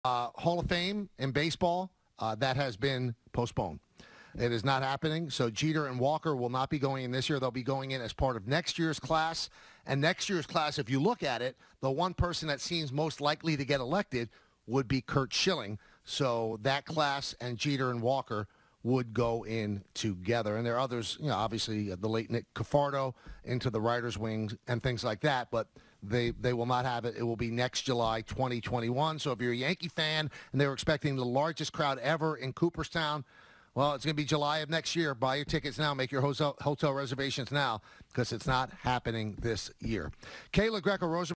Hall of Fame in baseball, that has been postponed. It is not happening. So Jeter and Walker will not be going in this year. They'll be going in as part of next year's class. And next year's class, if you look at it, the one person that seems most likely to get elected would be Curt Schilling. So that class and Jeter and Walker would go in together. And there are others, obviously the late Nick Cafardo into the writers' wings and things like that. But they will not have it. It will be next July 2021. So if you're a Yankee fan and they were expecting the largest crowd ever in Cooperstown, well, it's going to be July of next year. Buy your tickets now. Make your hotel reservations now because it's not happening this year. Kayla Greco-Rosenberg.